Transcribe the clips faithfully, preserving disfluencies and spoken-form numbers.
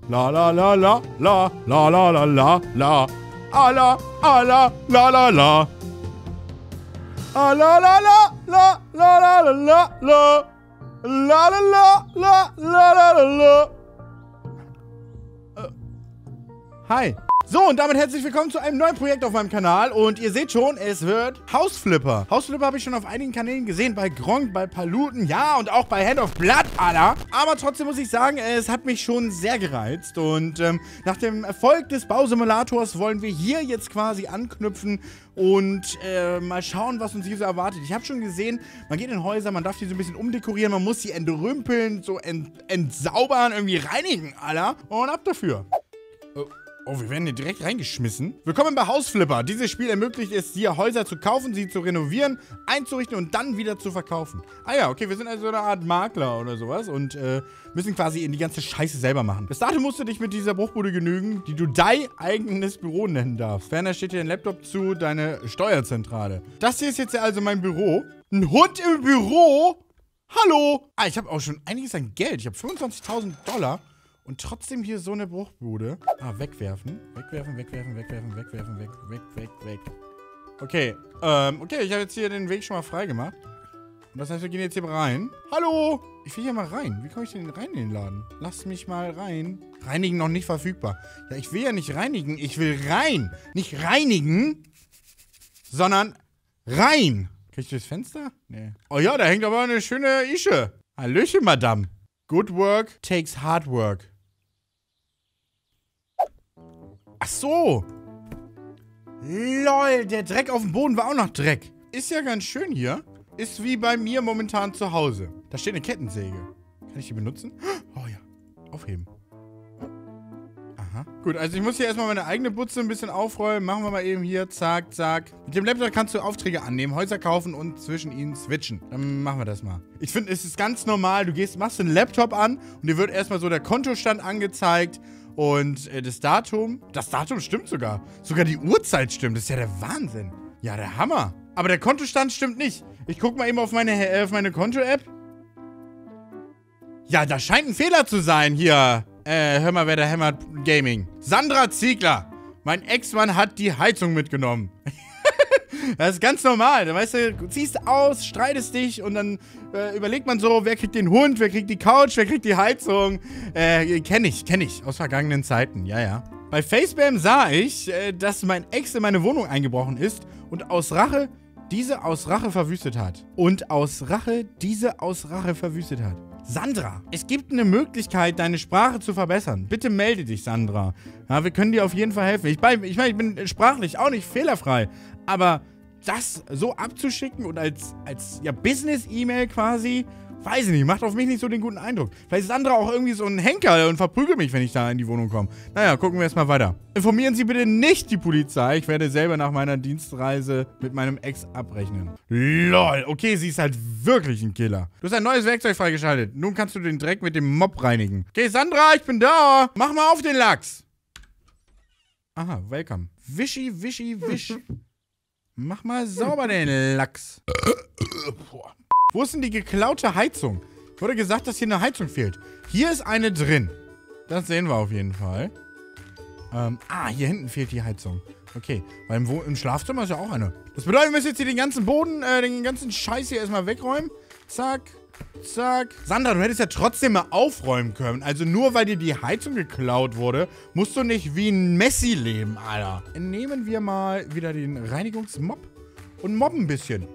La la la la la la la la la la. Ala, ala, la la la. Ala la la la la la la la la. La la la la la la la la. Hi. So, und damit herzlich willkommen zu einem neuen Projekt auf meinem Kanal. Und ihr seht schon, es wird Hausflipper. Hausflipper habe ich schon auf einigen Kanälen gesehen. Bei Gronkh, bei Paluten, ja, und auch bei Hand of Blood, Alter. Aber trotzdem muss ich sagen, es hat mich schon sehr gereizt. Und ähm, nach dem Erfolg des Bausimulators wollen wir hier jetzt quasi anknüpfen und äh, mal schauen, was uns hier so erwartet. Ich habe schon gesehen, man geht in Häuser, man darf die so ein bisschen umdekorieren, man muss sie entrümpeln, so ent entsaubern, irgendwie reinigen, Alter. Und ab dafür. Oh. Oh, wir werden hier direkt reingeschmissen. Willkommen bei Hausflipper. Dieses Spiel ermöglicht es dir, Häuser zu kaufen, sie zu renovieren, einzurichten und dann wieder zu verkaufen. Ah ja, okay, wir sind also eine Art Makler oder sowas und äh, müssen quasi in die ganze Scheiße selber machen. Bis dato musst du dich mit dieser Bruchbude genügen, die du dein eigenes Büro nennen darfst. Ferner steht dir ein Laptop zu, deine Steuerzentrale. Das hier ist jetzt also mein Büro. Ein Hund im Büro? Hallo? Ah, ich habe auch schon einiges an Geld. Ich habe fünfundzwanzigtausend Dollar. Und trotzdem hier so eine Bruchbude. Ah, wegwerfen. Wegwerfen, wegwerfen, wegwerfen, wegwerfen, weg, weg, weg, weg. Okay, ähm, okay, ich habe jetzt hier den Weg schon mal frei gemacht. Und das heißt, wir gehen jetzt hier rein. Hallo! Ich will hier mal rein. Wie komme ich denn rein in den Laden? Lass mich mal rein. Reinigen noch nicht verfügbar. Ja, ich will ja nicht reinigen. Ich will rein. Nicht reinigen, sondern rein. Krieg ich durchs Fenster? Nee. Oh ja, da hängt aber eine schöne Ische. Hallöchen, Madame. Good work takes hard work. Ach so. Lol, der Dreck auf dem Boden war auch noch Dreck. Ist ja ganz schön hier. Ist wie bei mir momentan zu Hause. Da steht eine Kettensäge. Kann ich die benutzen? Oh ja. Aufheben. Aha. Gut, also ich muss hier erstmal meine eigene Butze ein bisschen aufräumen. Machen wir mal eben hier. Zack, zack. Mit dem Laptop kannst du Aufträge annehmen, Häuser kaufen und zwischen ihnen switchen. Dann machen wir das mal. Ich finde, es ist ganz normal. Du gehst, machst den Laptop an und dir wird erstmal so der Kontostand angezeigt. Und äh, das Datum, das Datum stimmt sogar. Sogar die Uhrzeit stimmt. Das ist ja der Wahnsinn. Ja, der Hammer. Aber der Kontostand stimmt nicht. Ich gucke mal eben auf meine, äh, auf meine Konto-App. Ja, da scheint ein Fehler zu sein hier. Äh, hör mal, wer da hämmert. Gaming. Sandra Ziegler. Mein Ex-Mann hat die Heizung mitgenommen. Das ist ganz normal. Da weißt du, du ziehst aus, streitest dich und dann äh, überlegt man so, wer kriegt den Hund, wer kriegt die Couch, wer kriegt die Heizung. Äh, kenn ich, kenn ich. Aus vergangenen Zeiten, ja, ja. Bei Facebam sah ich, äh, dass mein Ex in meine Wohnung eingebrochen ist und aus Rache diese aus Rache verwüstet hat. Und aus Rache diese aus Rache verwüstet hat. Sandra, es gibt eine Möglichkeit, deine Sprache zu verbessern. Bitte melde dich, Sandra. Ja, wir können dir auf jeden Fall helfen. Ich meine, ich, mein, ich bin sprachlich auch nicht fehlerfrei, aber das so abzuschicken und als, als ja, Business-E-Mail quasi, weiß ich nicht, macht auf mich nicht so den guten Eindruck. Vielleicht ist Sandra auch irgendwie so ein Henker und verprügelt mich, wenn ich da in die Wohnung komme. Naja, gucken wir erstmal weiter. Informieren Sie bitte nicht die Polizei. Ich werde selber nach meiner Dienstreise mit meinem Ex abrechnen. Lol, okay, sie ist halt wirklich ein Killer. Du hast ein neues Werkzeug freigeschaltet. Nun kannst du den Dreck mit dem Mob reinigen. Okay, Sandra, ich bin da. Mach mal auf den Lachs. Aha, welcome. Wischi, wischi, wisch. Mach mal sauber den Lachs. Wo ist denn die geklaute Heizung? Wurde gesagt, dass hier eine Heizung fehlt. Hier ist eine drin. Das sehen wir auf jeden Fall. Ähm, ah, hier hinten fehlt die Heizung. Okay, weil im, im Schlafzimmer ist ja auch eine. Das bedeutet, wir müssen jetzt hier den ganzen Boden, äh, den ganzen Scheiß hier erstmal wegräumen. Zack, zack. Sandra, du hättest ja trotzdem mal aufräumen können. Also nur, weil dir die Heizung geklaut wurde, musst du nicht wie ein Messi leben, Alter. Nehmen wir mal wieder den Reinigungsmob und mobben ein bisschen.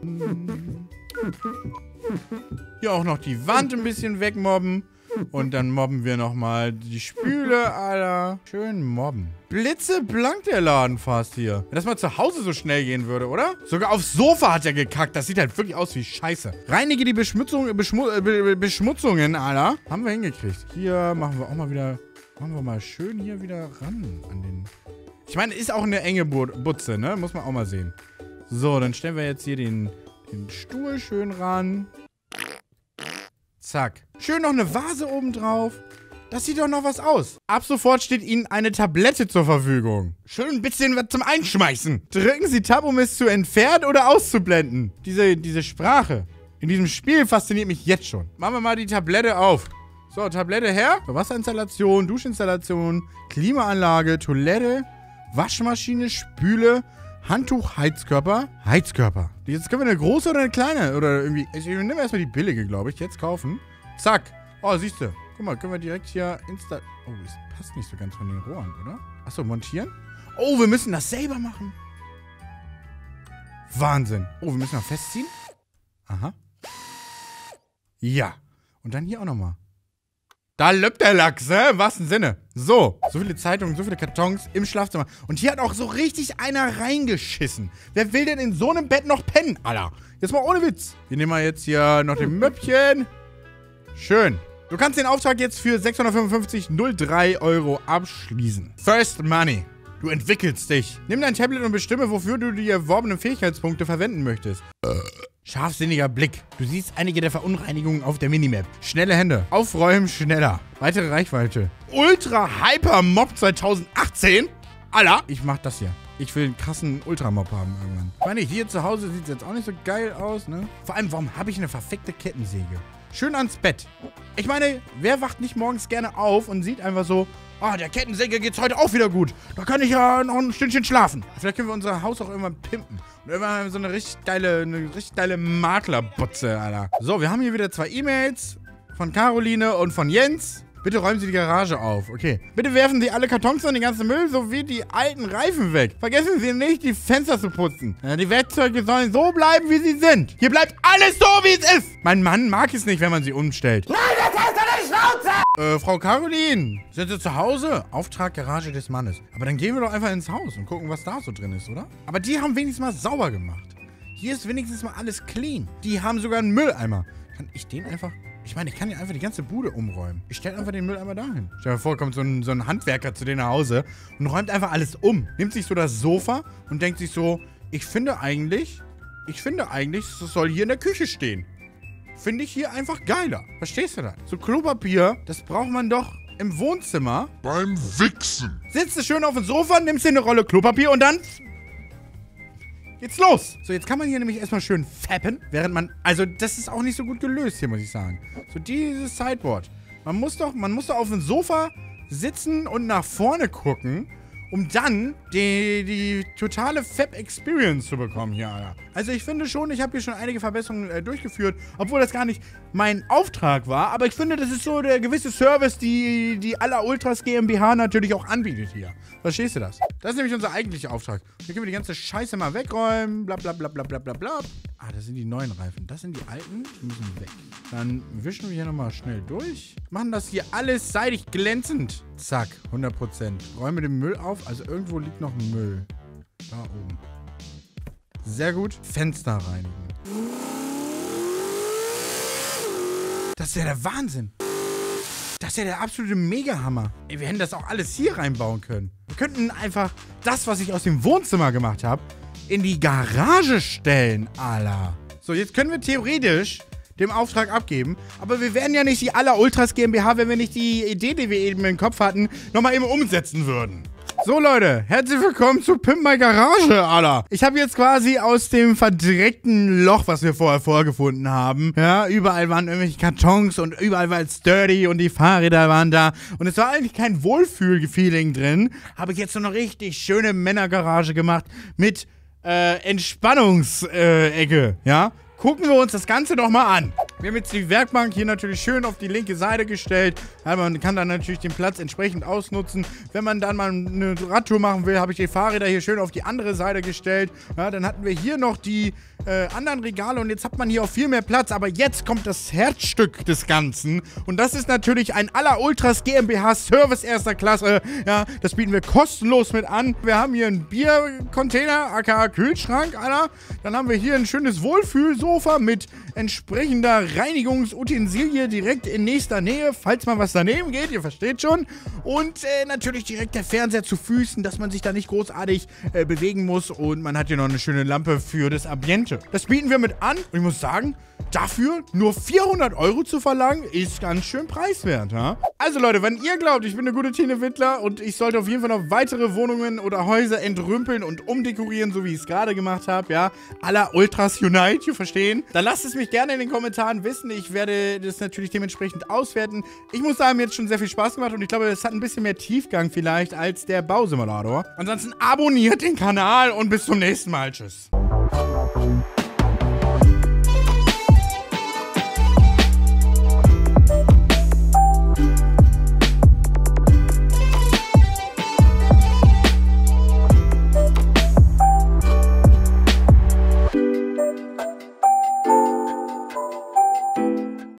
Hier auch noch die Wand ein bisschen wegmobben. Und dann mobben wir nochmal die Spüle, Alter. Schön mobben. Blitzeblank der Laden fast hier. Wenn das mal zu Hause so schnell gehen würde, oder? Sogar aufs Sofa hat er gekackt. Das sieht halt wirklich aus wie Scheiße. Reinige die Beschmutzung, Beschmu Be Beschmutzungen, Alter. Haben wir hingekriegt. Hier machen wir auch mal wieder... Machen wir mal schön hier wieder ran an den... Ich meine, ist auch eine enge Butze, ne? Muss man auch mal sehen. So, dann stellen wir jetzt hier den, den Stuhl schön ran. Zack. Schön noch eine Vase oben drauf. Das sieht doch noch was aus. Ab sofort steht Ihnen eine Tablette zur Verfügung. Schön ein bisschen was zum Einschmeißen. Drücken Sie Tab, um es zu entfernen oder auszublenden. Diese, diese Sprache in diesem Spiel fasziniert mich jetzt schon. Machen wir mal die Tablette auf. So, Tablette her. So, Wasserinstallation, Duschinstallation, Klimaanlage, Toilette, Waschmaschine, Spüle, Handtuch, Heizkörper. Heizkörper. Jetzt können wir eine große oder eine kleine? Oder irgendwie. Ich nehme erstmal die billige, glaube ich. Jetzt kaufen. Zack. Oh, siehst du. Guck mal, können wir direkt hier insta... Oh, das passt nicht so ganz von den Rohren, oder? Achso, montieren. Oh, wir müssen das selber machen. Wahnsinn. Oh, wir müssen noch festziehen. Aha. Ja. Und dann hier auch nochmal. Da löppt der Lachs, ne? Im wahrsten Sinne. So. So viele Zeitungen, so viele Kartons im Schlafzimmer. Und hier hat auch so richtig einer reingeschissen. Wer will denn in so einem Bett noch pennen, Alter? Jetzt mal ohne Witz. Wir nehmen mal jetzt hier noch den Möppchen. Schön. Du kannst den Auftrag jetzt für sechshundertfünfundfünfzig Komma null drei Euro abschließen. First Money. Du entwickelst dich. Nimm dein Tablet und bestimme, wofür du die erworbenen Fähigkeitspunkte verwenden möchtest. Scharfsinniger Blick. Du siehst einige der Verunreinigungen auf der Minimap. Schnelle Hände. Aufräumen schneller. Weitere Reichweite. Ultra Hyper Mob zweitausendachtzehn? Alter, ich mach das hier. Ich will einen krassen Ultramob haben irgendwann. Ich meine, hier zu Hause sieht es jetzt auch nicht so geil aus, ne? Vor allem, warum habe ich eine verfickte Kettensäge? Schön ans Bett. Ich meine, wer wacht nicht morgens gerne auf und sieht einfach so, ah, oh, der Kettensäge geht's heute auch wieder gut. Da kann ich ja noch ein Stündchen schlafen. Vielleicht können wir unser Haus auch irgendwann pimpen. Und irgendwann haben wir so eine richtig geile, eine richtig geile Maklerbutze, Alter. So, wir haben hier wieder zwei E-Mails von Caroline und von Jens. Bitte räumen Sie die Garage auf. Okay. Bitte werfen Sie alle Kartons und den ganzen Müll sowie die alten Reifen weg. Vergessen Sie nicht, die Fenster zu putzen. Ja, die Werkzeuge sollen so bleiben, wie sie sind. Hier bleibt alles so, wie es ist. Mein Mann mag es nicht, wenn man sie umstellt. Nein, das heißt doch nicht Schnauze! Äh, Frau Caroline, sind Sie zu Hause? Auftrag Garage des Mannes. Aber dann gehen wir doch einfach ins Haus und gucken, was da so drin ist, oder? Aber die haben wenigstens mal sauber gemacht. Hier ist wenigstens mal alles clean. Die haben sogar einen Mülleimer. Kann ich den einfach... Ich meine, ich kann ja einfach die ganze Bude umräumen. Ich stelle einfach den Mülleimer dahin. Stell dir vor, kommt so ein, so ein Handwerker zu denen nach Hause und räumt einfach alles um. Nimmt sich so das Sofa und denkt sich so, ich finde eigentlich, ich finde eigentlich, das soll hier in der Küche stehen. Finde ich hier einfach geiler. Verstehst du das? So Klopapier, das braucht man doch im Wohnzimmer. Beim Wichsen. Sitzt du schön auf dem Sofa, nimmst dir eine Rolle Klopapier und dann... geht's los. So, jetzt kann man hier nämlich erstmal schön fappen, während man... Also, das ist auch nicht so gut gelöst hier, muss ich sagen. So, dieses Sideboard. Man muss doch, man muss doch auf dem Sofa sitzen und nach vorne gucken, um dann die, die totale Fab-Experience zu bekommen hier, Alter. Also, ich finde schon, ich habe hier schon einige Verbesserungen äh, durchgeführt, obwohl das gar nicht mein Auftrag war. Aber ich finde, das ist so der gewisse Service, die die Aller Ultras GmbH natürlich auch anbietet hier. Verstehst du das? Das ist nämlich unser eigentlicher Auftrag. Hier können wir die ganze Scheiße mal wegräumen. Bla bla bla bla bla bla bla. Ah, das sind die neuen Reifen. Das sind die alten. Die müssen weg. Dann wischen wir hier nochmal schnell durch. Machen das hier alles seidig glänzend. Zack, hundert Prozent. Räume den Müll auf. Also irgendwo liegt noch Müll. Da oben. Sehr gut. Fenster reinigen. Das ist ja der Wahnsinn. Das ist ja der absolute Mega-Hammer. Ey, wir hätten das auch alles hier reinbauen können. Wir könnten einfach das, was ich aus dem Wohnzimmer gemacht habe, in die Garage stellen, Alter. So, jetzt können wir theoretisch dem Auftrag abgeben. Aber wir wären ja nicht die Aller Ultras GmbH, wenn wir nicht die Idee, die wir eben im Kopf hatten, nochmal eben umsetzen würden. So, Leute, herzlich willkommen zu Pimp My Garage, Alter. Ich habe jetzt quasi aus dem verdreckten Loch, was wir vorher vorgefunden haben, ja, überall waren irgendwelche Kartons und überall war es dirty und die Fahrräder waren da und es war eigentlich kein Wohlfühl-Feeling drin, habe ich jetzt so eine richtig schöne Männergarage gemacht mit äh, Entspannungsecke, äh, ja. Gucken wir uns das Ganze doch mal an. Wir haben jetzt die Werkbank hier natürlich schön auf die linke Seite gestellt. Ja, man kann dann natürlich den Platz entsprechend ausnutzen. Wenn man dann mal eine Radtour machen will, habe ich die Fahrräder hier schön auf die andere Seite gestellt. Ja, dann hatten wir hier noch die äh, anderen Regale und jetzt hat man hier auch viel mehr Platz. Aber jetzt kommt das Herzstück des Ganzen. Und das ist natürlich ein Aller Ultras GmbH Service erster Klasse. Ja, das bieten wir kostenlos mit an. Wir haben hier einen Biercontainer, aka Kühlschrank, Alter. Dann haben wir hier ein schönes Wohlfühlsofa mit entsprechender Reinigungsutensilie direkt in nächster Nähe, falls mal was daneben geht, ihr versteht schon. Und äh, natürlich direkt der Fernseher zu Füßen, dass man sich da nicht großartig äh, bewegen muss. Und man hat hier noch eine schöne Lampe für das Ambiente. Das bieten wir mit an. Und ich muss sagen, dafür nur vierhundert Euro zu verlangen, ist ganz schön preiswert, ha? Also Leute, wenn ihr glaubt, ich bin eine gute Tine-Wittler und ich sollte auf jeden Fall noch weitere Wohnungen oder Häuser entrümpeln und umdekorieren, so wie ich es gerade gemacht habe, ja, Aller Ultras Unite, ihr verstehen, dann lasst es mich gerne in den Kommentaren Kommentaren wissen. Ich werde das natürlich dementsprechend auswerten. Ich muss sagen, mir hat schon sehr viel Spaß gemacht und ich glaube, es hat ein bisschen mehr Tiefgang vielleicht als der Bausimulator. Ansonsten abonniert den Kanal und bis zum nächsten Mal. Tschüss.